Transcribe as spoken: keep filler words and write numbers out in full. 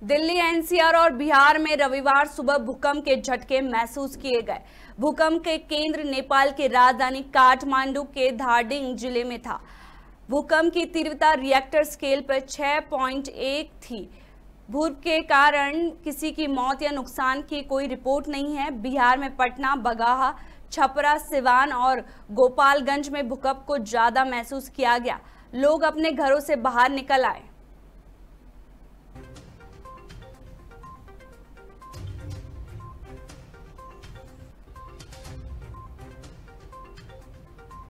Delhi, NCR और बिहार में रविवार सुबह भूकंप के झटके महसूस किए गए। भूकंप के केंद्र नेपाल के राजधानी काठमांडू के धारडिंग जिले में था। भूकंप की तीव्रता रिएक्टर स्केल पर छह पॉइंट एक थी। भूकंप के कारण किसी की मौत या नुकसान की कोई रिपोर्ट नहीं है। बिहार में पटना, बगहा, छपरा, सिवान और गोपालगंज में भूकंप को ज्यादा महसूस किया गया। लोग अपने घरों से बाहर निकल आए।